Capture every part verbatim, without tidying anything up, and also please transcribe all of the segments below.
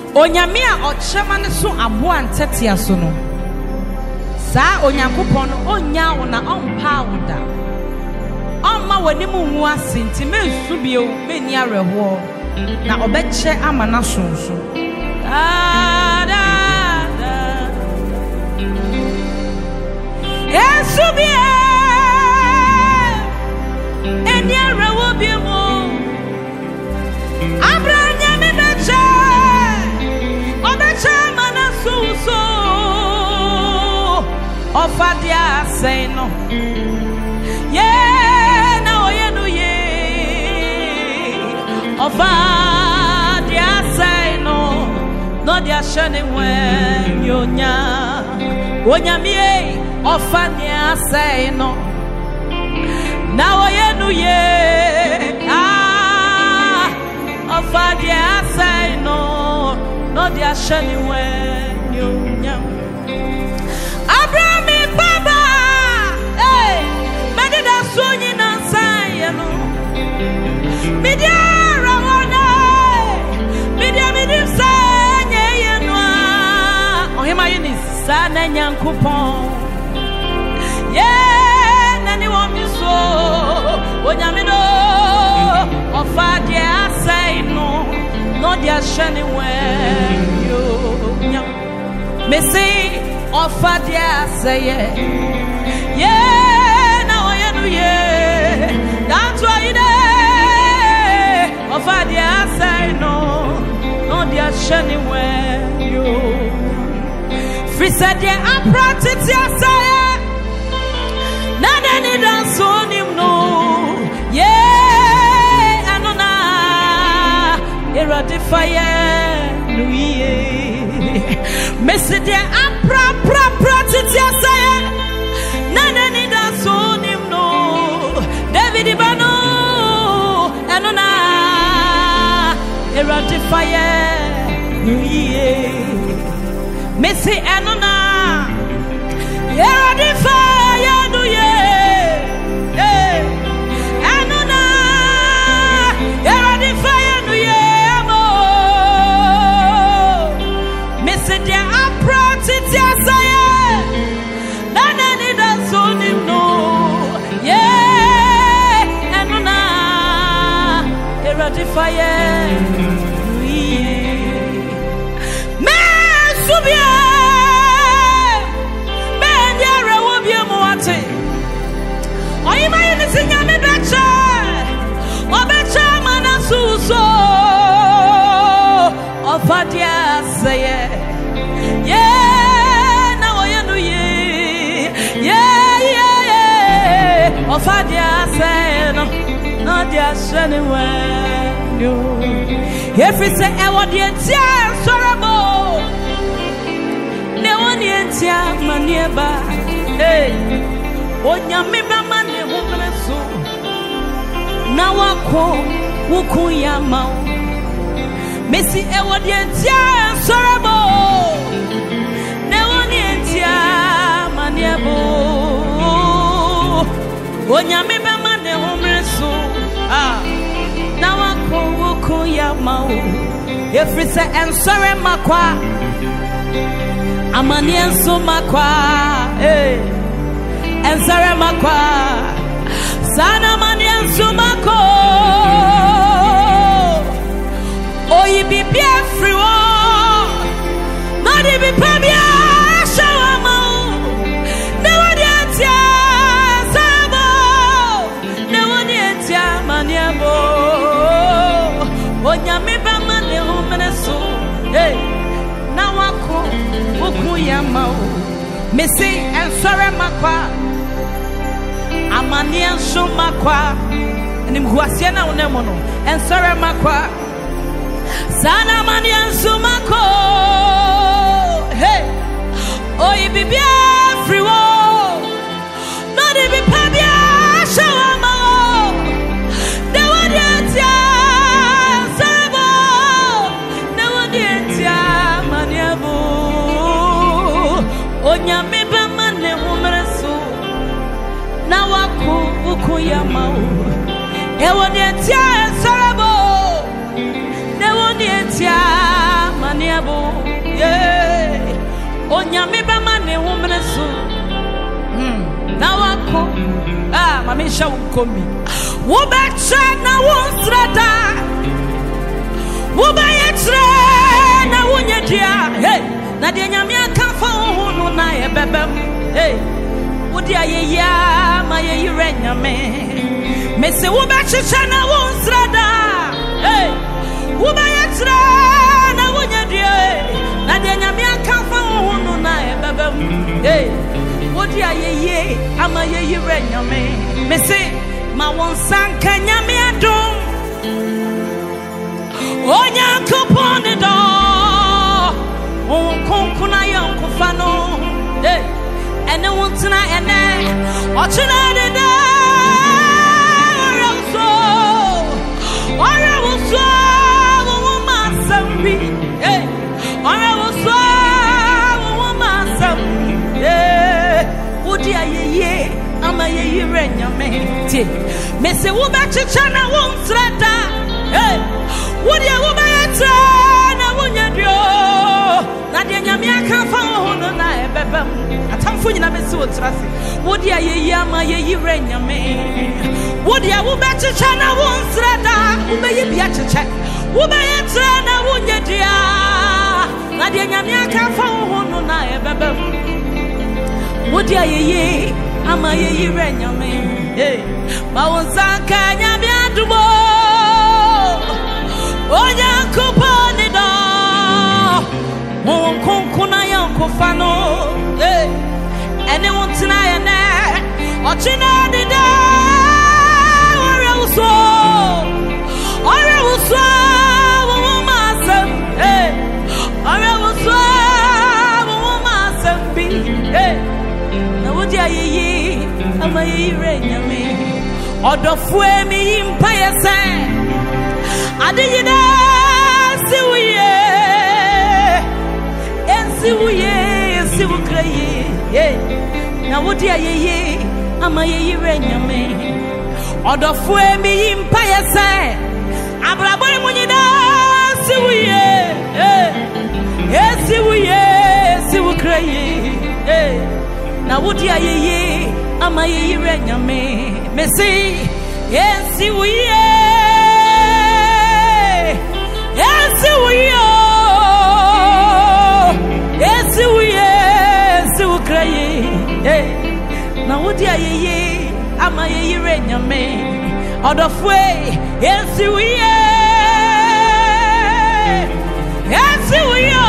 onyame a ochema ne so abo antetia so no sa onyankopon onya wo na ompa wo da omma wani mu hu ase nti mensu bio meni areho na obeche amana sonso da da da Yesu bia eni areho bi mo abranya mi beche obeche amana sonso ofadia say no yeah na oyenu ye ofadia say no no dia shane when yonya onya mi ofadia say no na oyenu ye ah ofadia say no no dia shane when yonya Sonyi na saye no media rawana media media sanye yeno ohima yini sana nyankopon ye nani wo mi so onyame no ofade asai no no dia shani when yo nyam me say ofade asai ye yeah, that's why you there. Of I say no, no, dear Shani, where you free said, yeah, I practice your say. None any dance on him, no, yeah, and on a fire, Louis. Messi, dear, I practice your say. None any dance on him. David Ibano Anona Erati fire Messi Anona Erati fire do ye Anona Erati fire do ye amo Messi dia aprati dia saya Nana ni da soni no yeah fire oui mais soubien mais diara wo bien mo ate oyi mai ni sinya me becha o becha mana suso o fadia say yeah na wo yenu ye yeah yeah yeah o fadia say no no dia shani we if we say I want the entire sorrow, no one the entire manieba. Hey, on your member money, woman, so now I call Wukuyama. Missy, I want the entire sorrow, no one the entire maniebo. On your member money, woman, so ah. Now I call ya mau. If we say and sorry makwa, amani and so makwa, eh, and sorry makwa, sana mani and so mako. Oh, you be bien free, not even pabia, shower mau. No one yet, sabo, no one yet, maniabo. Onyame ba mane homene so hey na wako ukuyama o me say and sorry makwa amani anso makwa nim huasia na onemo no and sorry makwa sana amani anso mako hey oh you be free wo no dey be pabia shawama the one that onyame ba mane homere so na wako ukuyama o ewo de tia sarabo ne wo de tia maniabo onyame bema ne humre so hmm na wako ah mama sha ukomi wo betra na wonsrada wo bayetra na wonyadia hey na de nyame akamfa ho no na ye bebem hey wo dia ye ya ma ye yire nyame me se wo betra na wonsrada hey wo bayetra na wonyadia na de nyame akamfa ho no na ye bebem hey wo dia ye ye ama ye yire nyame me se ma won sanka nyame adom onya kupone do on konkuna yankufa no eh ene wontina ene ochina de da raso ora woso wo masambi eh ora woso wo masambi eh wodi ayeye ama yeyire nyame tie me se wo ba chicha na won trada eh wodi e wo ba yetra na wonyadio na de nyame akafa ho no na ebebam atamfo nyina me se wo trase wodi ayeye ama yeyire nyame wodi e wo ba chicha na won trada wo be ye bia chicha wo ba yetra na wonyadia na de nyame akafa ho no na ebebam wodi ayeye ama ye yire nyame eh ba wonsanka nyame adubo onya kuponi do won konkuna yankofa no eh ene wontina ene ochina de da ore uso ore uso wo masam eh ore uso wo masam bi eh na wodi ayeye ama yire nyame odofo emi impa yese adeyina siwiye ensiwiye siwukraye eh na wodi ayeye ama yire nyame odofo emi impa yese abrabore munyina siwiye eh esiwiye siwukraye eh na wodi ayeye ama yire nyame mesi yensi wiye yensi wiyo yensi wiye si ukraye eh na wodi ayeye ama yire nyame odofwe yensi wiye yensi wiyo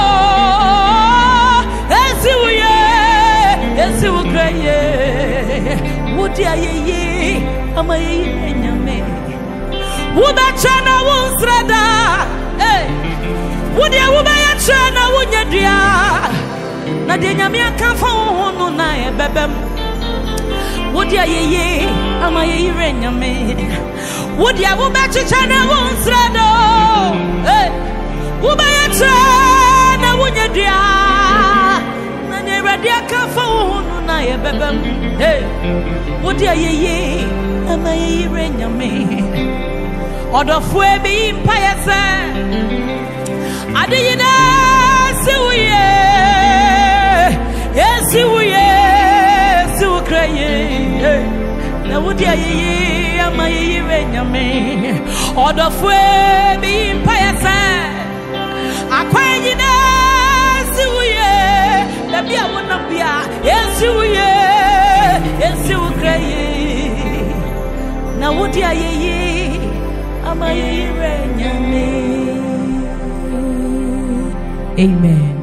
yensi wiye yensi ukraye wodi ayeye ama yire nyame wo betra na wonsrada eh wodi wo betra na wonyadia na de nyame akamfa ho no na ebebem wodi ayeye ama yire nyame wodi wo betra na wonsrada eh wo betra na wonyadia na ne rade akamfa ho no na ebebem eh wodi ayeye ama yire nyame odofo ebi impa yese adeyina siwiye yesiwiye siwukraye na wodi ayeye ama yire nyame odofo ebi impa yese akwanyina siwiye dabi awona bia yesiwiye yesiwukraye na wodi ayeye ama yire nyame. Amen.